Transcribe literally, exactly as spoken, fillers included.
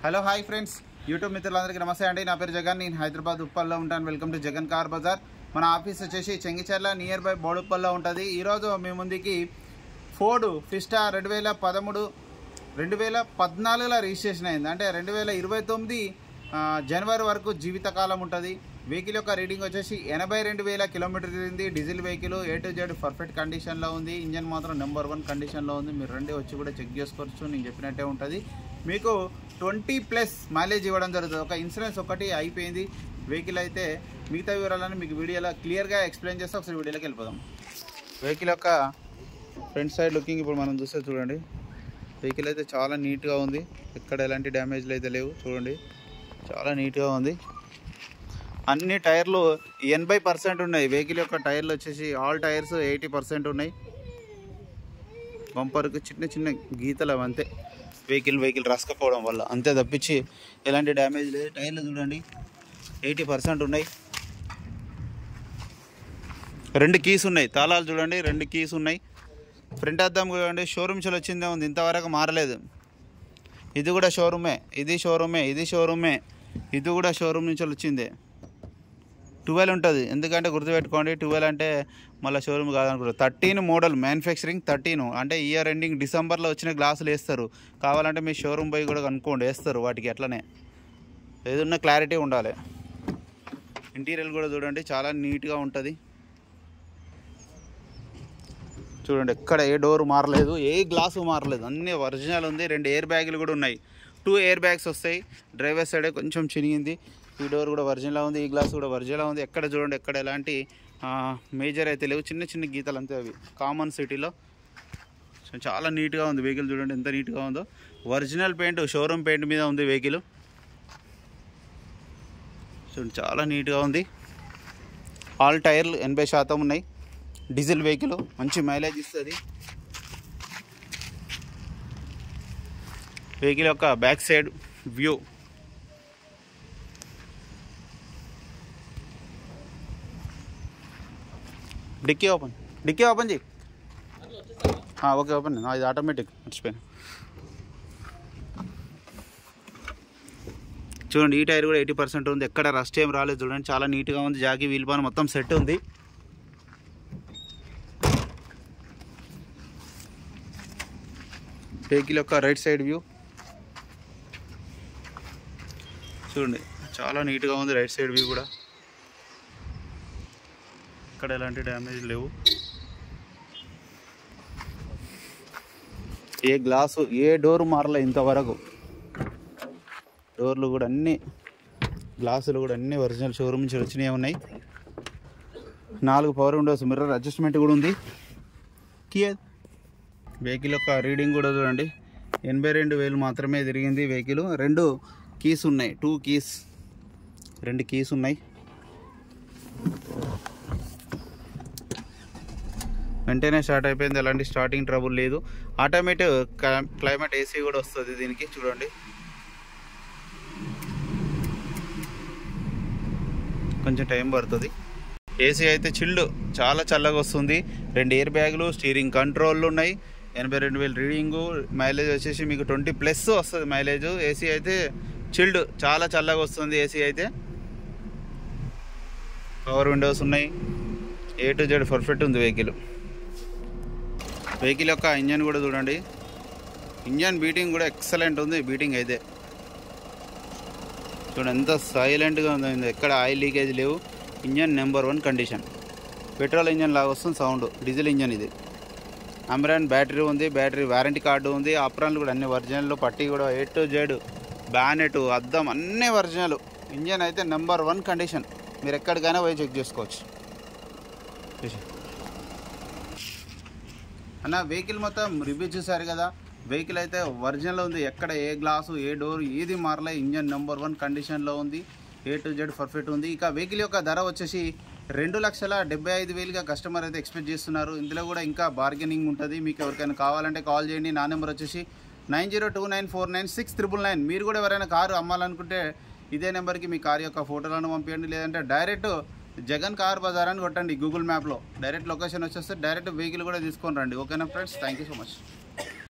Hello hi friends, YouTube మిత్రులందరికీ నమస్తే అండి. నా పేరు జగన్, నేను హైదరాబాద్ ఉప్పల్లో ఉంటాను. Welcome to Jagan Car Bazar. మన ఆఫీస్ వచ్చేసి చెంగిచెర్ల నియర్ బై బోడుప్పల్లో ఉంటుంది. ఈరోజు మీ ముందుకి ఫోర్డ్ ఫిస్టా రెండు వేల పదమూడు రెండు వేల పద్నాలుగులో రిజిస్ట్రేషన్ అయింది. అంటే రెండు వేల ఇరవై తొమ్మిది జనవరి వరకు జీవితకాలం ఉంటుంది. వెహికల్ యొక్క రీడింగ్ వచ్చేసి ఎనభై రెండు వేల కిలోమీటర్ తిరిగింది. Diesel vehicle A to Z perfect కండిషన్లో ఉంది. ఇంజన్ మాత్రం నెంబర్ వన్ కండిషన్లో ఉంది. మీరు రెండు వచ్చి కూడా చెక్ చేసుకోవచ్చు. నేను చెప్పినట్టే ఉంటుంది. మీకు ట్వంటీ ప్లస్ మైలేజ్ ఇవ్వడం జరుగుతుంది. ఒక ఇన్సూరెన్స్ ఒకటి అయిపోయింది. వెహికల్ అయితే మిగతా వివరాలను మీకు వీడియోలో క్లియర్గా ఎక్స్ప్లెయిన్ చేస్తే ఒకసారి వీడియోలోకి వెళ్ళిపోదాం. వెహికల్ యొక్క ఫ్రంట్ సైడ్ లుకింగ్ ఇప్పుడు మనం చూస్తే చూడండి. వెహికల్ అయితే చాలా నీట్గా ఉంది. ఎక్కడ ఎలాంటి డ్యామేజ్లు అయితే లేవు. చూడండి, చాలా నీట్గా ఉంది. అన్ని టైర్లు ఎనభై పర్సెంట్ ఉన్నాయి. వెహికల్ యొక్క టైర్లు వచ్చేసి ఆల్ టైర్స్ ఎయిటీ పర్సెంట్ ఉన్నాయి. బంపర్కి చిన్న చిన్న గీతలు అంతే, వెహికల్ వెహికల్ రసకపోవడం వల్ల అంతే తప్పించి ఎలాంటి డ్యామేజ్ లేదు. టైర్లు చూడండి ఎయిటీ పర్సెంట్ ఉన్నాయి. రెండు కీస్ ఉన్నాయి. తాళాలు చూడండి, రెండు కీస్ ఉన్నాయి. ఫ్రంట్ అద్దం చూడండి, షోరూమ్ నుంచి వచ్చిందే ఉంది, ఇంతవరకు మారలేదు. ఇది కూడా షోరూమే, ఇది షోరూమే, ఇది షోరూమే, ఇది కూడా షోరూమ్ నుంచి వచ్చిందే. ట్వెల్వ్ ఉంటుంది, ఎందుకంటే గుర్తుపెట్టుకోండి, ట్వెల్వ్ అంటే మళ్ళీ షోరూమ్ కాదనుకుంటారు. థర్టీన్ మోడల్ మ్యానుఫ్యాక్చరింగ్ థర్టీన్ అంటే ఇయర్ ఎండింగ్ డిసెంబర్లో వచ్చిన గ్లాసులు వేస్తారు. కావాలంటే మీ షోరూమ్ పోయి కూడా కనుక్కోండి, వేస్తారు వాటికి. అట్లనే ఏదన్నా క్లారిటీ ఉండాలి. ఇంటీరియర్ కూడా చూడండి, చాలా నీట్గా ఉంటుంది. చూడండి, ఎక్కడ ఏ డోర్ మారలేదు, ఏ గ్లాసు మారలేదు, అన్నీ ఒరిజినల్ ఉంది. రెండు ఎయిర్ బ్యాగులు కూడా ఉన్నాయి. టూ ఎయిర్ బ్యాగ్స్ వస్తాయి. డ్రైవర్ సైడే కొంచెం చినిగింది. ఈ డోర్ కూడా ఒరిజినల్ ఉంది, ఈ గ్లాస్ కూడా ఒరిజినల్ ఉంది. ఎక్కడ చూడండి, ఎక్కడ ఎలాంటి మేజర్ అయితే లేవు. చిన్న చిన్న గీతలు అంతే, అవి కామన్ సిటీలో. సో చాలా నీట్గా ఉంది వెహికల్. చూడండి ఎంత నీట్గా ఉందో. ఒరిజినల్ పెయింట్, షోరూమ్ పెయింట్ మీద ఉంది వెహికల్. చూడండి చాలా నీట్గా ఉంది. ఆల్ టైర్లు ఎనభై శాతం ఉన్నాయి. డీజిల్ వెహికల్, మంచి మైలేజ్ ఇస్తుంది. వెహికల్ యొక్క back side view. Dicky open, dicky open చేయి. Okay, open. ఇది ఆటోమేటిక్, మర్చిపోయాను. చూడండి, ఈ టైర్ కూడా ఎయిటీ పర్సెంట్ ఉంది. ఎక్కడ రస్ట్ ఏం రాలేదు. చూడండి చాలా నీట్గా ఉంది. జాకీ వీల్ బాన్ మొత్తం సెట్ ఉంది. వెహికల్ యొక్క రైట్ సైడ్ వ్యూ చూడండి, చాలా నీట్గా ఉంది. రైట్ సైడ్ వ్యూ కూడా ఇక్కడ ఎలాంటి డ్యామేజ్ లేవు. ఏ గ్లాసు, ఏ డోర్ మారలే ఇంతవరకు. డోర్లు కూడా అన్నీ, గ్లాసులు కూడా అన్నీ ఒరిజినల్ షోరూమ్ నుంచి వచ్చినవి ఉన్నాయి. నాలుగు పవర్ విండోస్, మిర్రర్ అడ్జస్ట్మెంట్ కూడా ఉంది. కియర్ వెహికల్ యొక్క రీడింగ్ కూడా చూడండి, ఎనభై రెండు వేలు మాత్రమే తిరిగింది వెహికల్. రెండు కీస్ ఉన్నాయి, టూ కీస్, రెండు కీస్ ఉన్నాయి. వెంటనే స్టార్ట్ అయిపోయింది, ఎలాంటి స్టార్టింగ్ ట్రబుల్ లేదు. ఆటోమేటిక్ క్లైమేట్ ఏసీ కూడా వస్తుంది దీనికి. చూడండి కొంచెం టైం పడుతుంది. ఏసీ అయితే చిల్డ్, చాలా చల్లగా వస్తుంది. రెండు ఎయిర్ బ్యాగులు, స్టీరింగ్ కంట్రోల్లు ఉన్నాయి. ఎనభై రెండు వేలు రీడింగు. మైలేజ్ వచ్చేసి మీకు ట్వంటీ ప్లస్ వస్తుంది మైలేజ్. ఏసీ అయితే చిల్డ్, చాలా చల్లగా వస్తుంది ఏసీ అయితే. పవర్ విండోస్ ఉన్నాయి. ఏ టు జెడ్ పర్ఫెక్ట్ ఉంది వెహికల్. వెహికల్ యొక్క ఇంజన్ కూడా చూడండి, ఇంజన్ బీటింగ్ కూడా ఎక్సలెంట్ ఉంది. బీటింగ్ అయితే చూడండి ఎంత సైలెంట్గా ఉంది. ఎక్కడ ఆయిల్ లీకేజ్ లేవు. Engine number one condition. Petrol engine లాగా వస్తుంది సౌండ్. డీజిల్ ఇంజన్ ఇది. అమరాన్ బ్యాటరీ ఉంది. బ్యాటరీ వారంటీ కార్డు ఉంది. అప్రాన్లు కూడా అన్ని ఒరిజినల్. పట్టీ కూడా ఏ టు జెడ్, బ్యానెట్, అద్దం అన్నీ ఒరిజినల్. ఇంజన్ అయితే నెంబర్ వన్ కండిషన్. మీరు ఎక్కడికైనా పోయి చెక్ చేసుకోవచ్చు. అన్న వెహికల్ మొత్తం రివ్యూ చూసారు కదా. వెహికల్ అయితే ఒరిజినల్ ఉంది. ఎక్కడ ఏ గ్లాసు, ఏ డోర్ ఏది మారలే. ఇంజన్ నెంబర్ వన్ కండిషన్లో ఉంది. ఏ టు జెడ్ పర్ఫెక్ట్ ఉంది. ఇక వెహికల్ యొక్క ధర వచ్చేసి రెండు లక్షల డెబ్బై ఐదు వేలుగా కస్టమర్ అయితే ఎక్స్పెక్ట్ చేస్తున్నారు. ఇందులో కూడా ఇంకా బార్గెనింగ్ ఉంటుంది. మీకు ఎవరికైనా కావాలంటే కాల్ చేయండి. నా నెంబర్ వచ్చేసి nine zero two nine four nine six triple nine. మీరు కూడా ఎవరైనా కారు అమ్మాలనుకుంటే ఇదే నెంబర్కి మీ కారు యొక్క ఫోటోలను పంపించండి. లేదంటే డైరెక్ట్ జగన్ కార్ బజార్ అని కొట్టండి గూగుల్ మ్యాప్లో. డైరెక్ట్ లొకేషన్ వచ్చేస్తే డైరెక్ట్ వెహికల్ కూడా తీసుకొని రండి. ఓకేనా friends, thank you so much.